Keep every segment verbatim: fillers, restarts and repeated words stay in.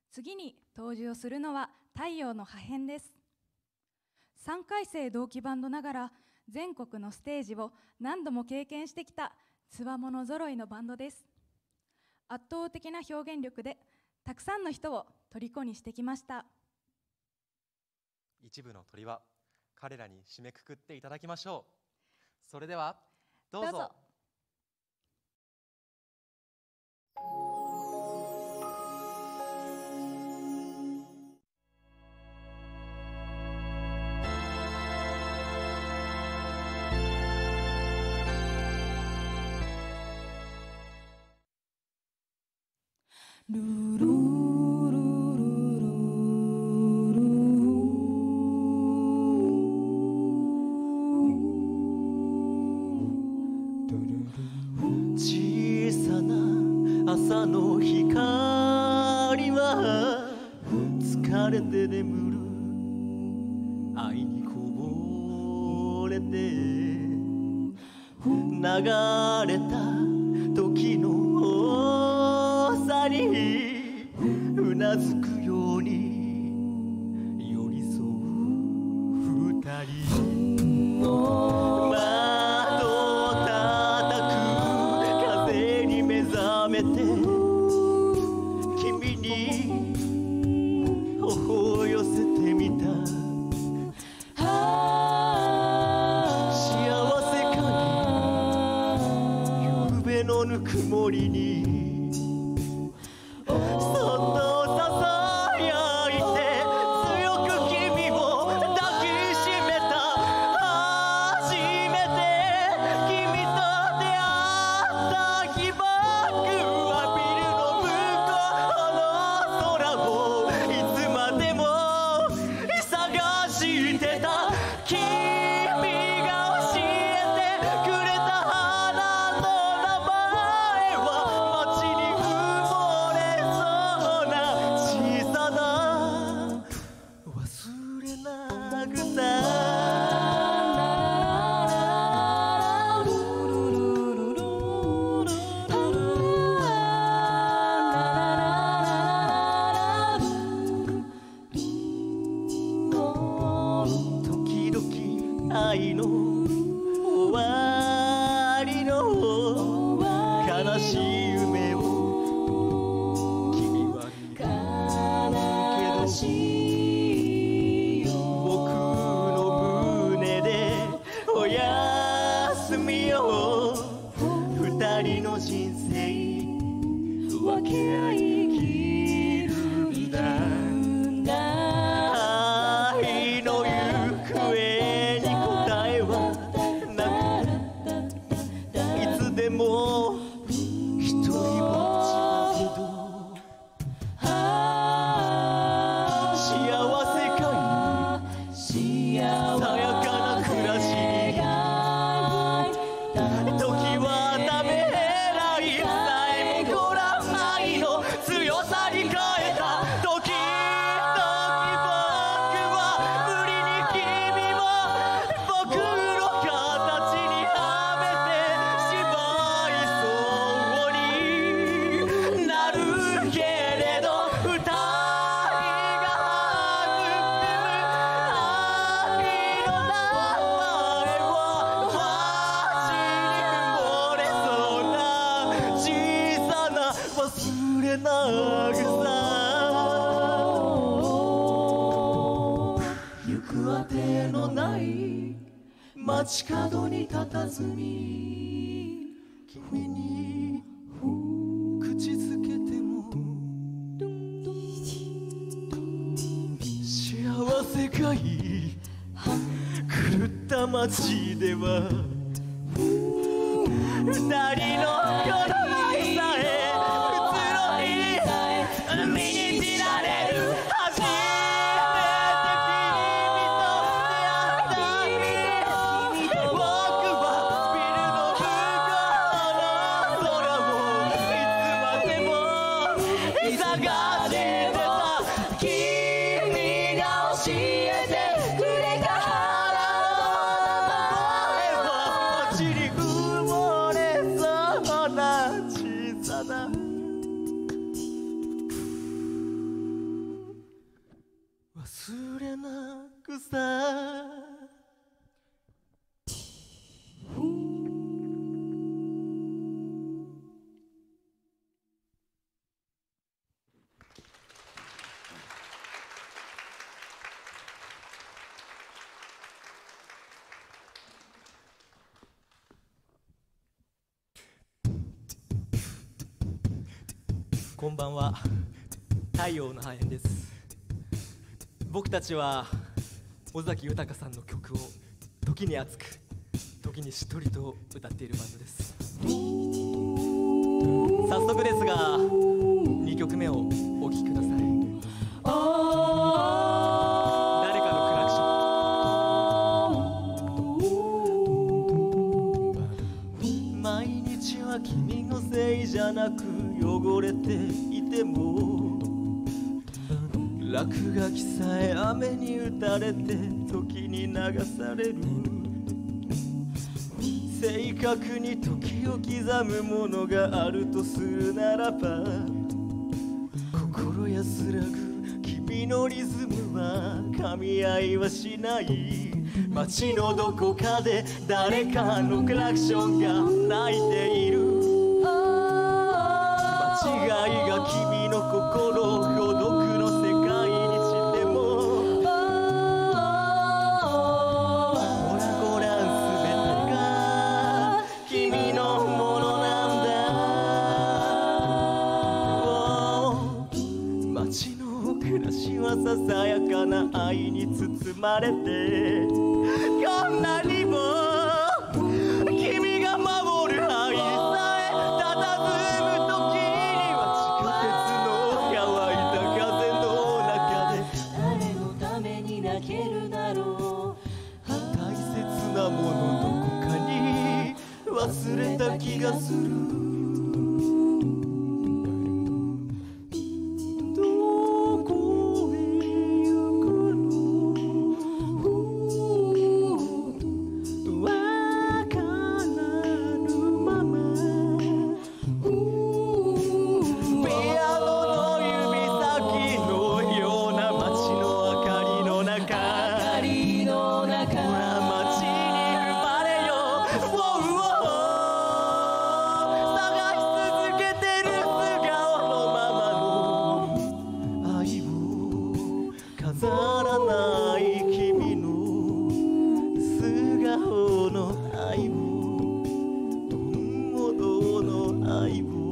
次に登場するのは太陽の破片です。さんかい生同期バンドながら全国のステージを何度も経験してきたつわものぞろいのバンドです。圧倒的な表現力でたくさんの人を虜にしてきました。 一部の鳥は彼らに締めくくっていただきましょう。それではどうぞ。 どうぞ。ルールールールールー小さな朝の光は疲れて眠る愛にこぼれて流れた時のさにうなずくように寄り添う二人窓を叩く風に目覚めて君に頬を寄せてみた幸せかに夕べのぬくもりにそっとささやいて強く君を抱きしめた初めて君と出会った日僕はビルの向こうの空をいつまでも探してた君が教えてくれた花の名前は街に埋もれそうな小さな忘れなくさ時々愛の終わりの悲しい夢を君は見るけど僕の胸でおやすみよ二人の人生分け合い生きるんだ愛の行方に答えはなくいつでも一人ぼっちだけど幸せかいさやかな暮らしに時はためらいさえもこら愛の強さに変えた時々僕は無理に君を僕の形にはめてしまいそうになるけれど二人が育む愛の名前は街に埋もれそうな小さな忘れなくさ行くあてのない街角に佇み君に口づけても幸せかい狂った街では二人の好みさえ移ろい海に散られる初めて君と出会った日僕はビルの向こうの空をいつまでも探してた君が教えてくれた花の名前は街に埋もれそうなさ。こんばんは、太陽の破片です。僕たちは尾崎豊さんの曲を時に熱く時にしっとりと歌っているバンドです。早速ですがにきょくめをお聴きください。誰かのクラクション。毎日は君のせいじゃなく汚れていても、落書きさえ雨に打たれて時に流される。正確に時を刻むものがあるとするならば、心安らぐ君のリズムは噛み合いはしない。街のどこかで誰かのクラクションが鳴いている。間違いが君の心を孤独の世界にしても、ほらごらん全てが君のものなんだ。街の暮らしはささやかな愛に包まれて、こんなにも君が守る愛さえ佇む時には、地下鉄の乾いた風の中で誰のために泣けるだろう。大切なものどこかに忘れた気がする。どこへ行くのわからぬまま、ピアノの指先のような街の明かりの中、ほら街に生まれよ、ウォーウォー探し続けてる素顔のままの愛を飾らない君の素顔の愛を、本物の愛を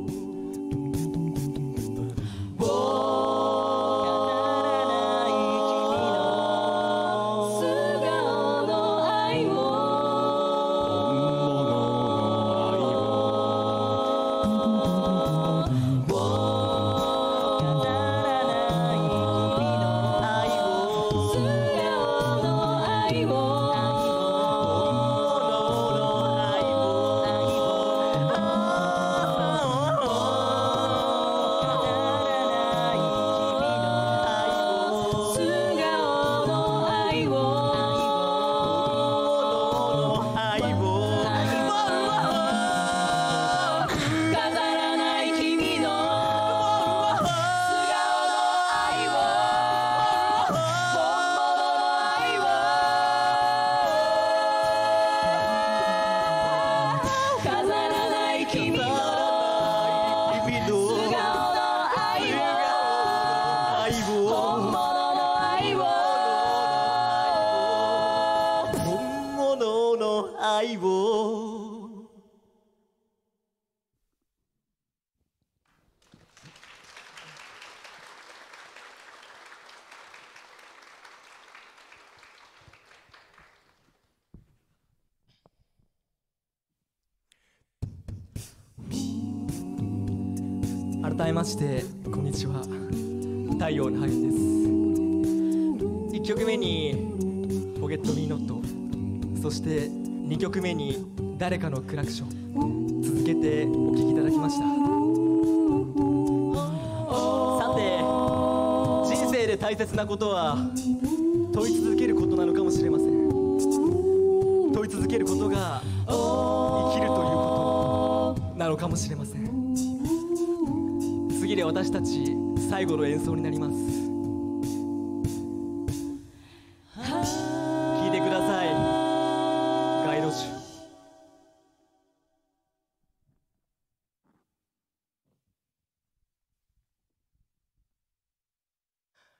愛を。改めましてこんにちは、太陽のハイです。いっきょくめにポケットミーノット、そしてにきょくめに誰かのクラクション、続けてお聴きいただきました。さて、人生で大切なことは問い続けることなのかもしれません。問い続けることが生きるということなのかもしれません。次で私たち最後の演奏になります。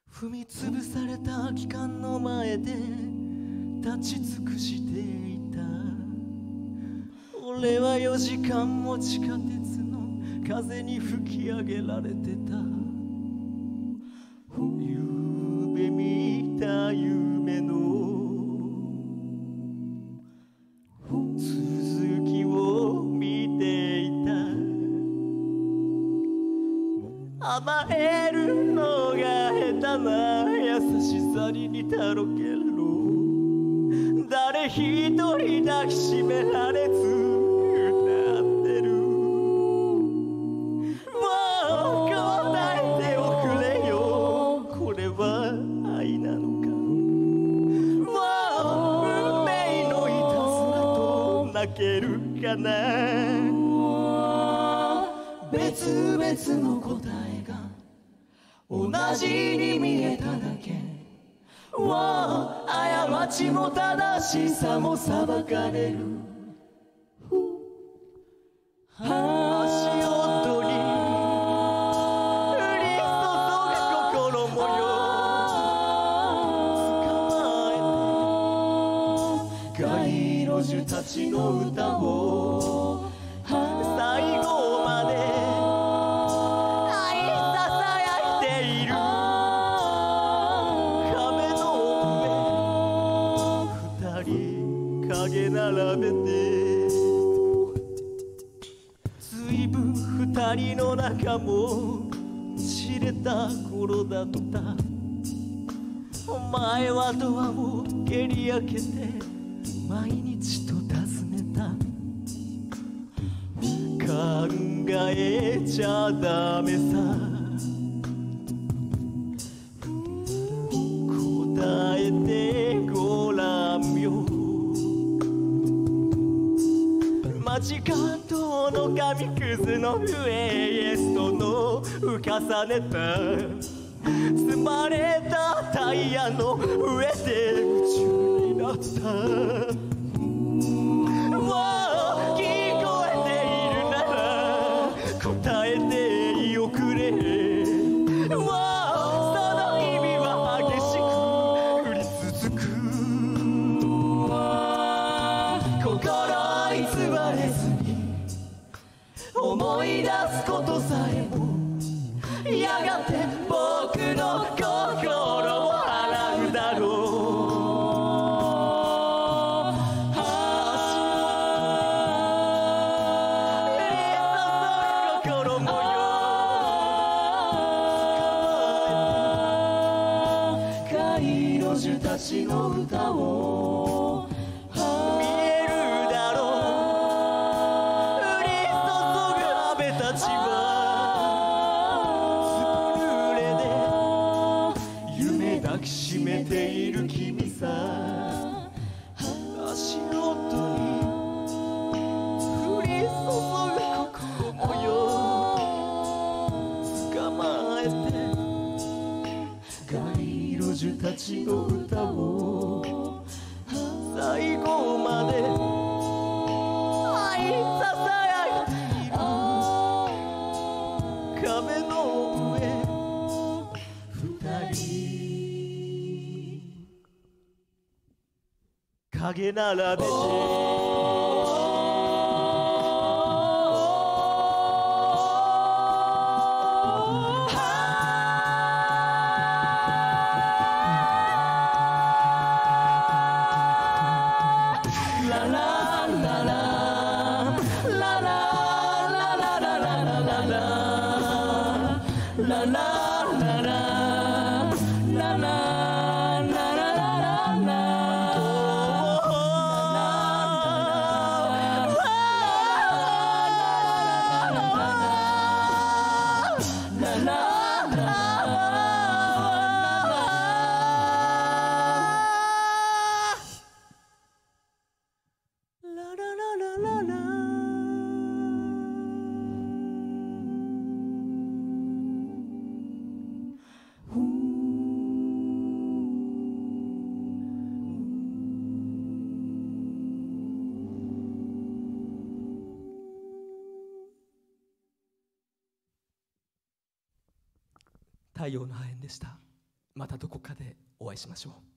踏みつぶされた空き缶の前で立ち尽くしていた。俺はよじかんも地下鉄の風に吹き上げられてた。夢見た夢の続きを見ていた。甘えるのが下手な優しさに似たろけろ。誰一人抱きしめられず歌ってる。もう答えておくれよ、これは愛なのか。もう運命のいたずらと泣けるかな。別々の答えが同じに見えただけ。過ちも正しさも裁かれる。足音に降り注ぐ心模様。捕まえて街路樹たちの歌を最後まで愛ささやいている。壁の上二人影並べて、随分二人の仲も知れた頃だった。お前はドアを蹴り開けて毎日と尋ねた。考えちゃダメさ、答えてごらんよ。街角の紙くずの上へストの浮かさねた。積まれたタイヤの上で夢中になった。答えておくれ。その意味は激しく降り続く。心偽れずに思い出すことさえも、やがて僕の心を洗うだろう。たちの歌を見えるだろう。降り注ぐ雨たちはずぶ濡れで夢抱きしめている君さ。足音に降り注ぐ心模様。捕まえて街路樹たちの歌を最後まで愛ささやいている。壁の上二人影並べて太陽の破片でした。 またどこかでお会いしましょう。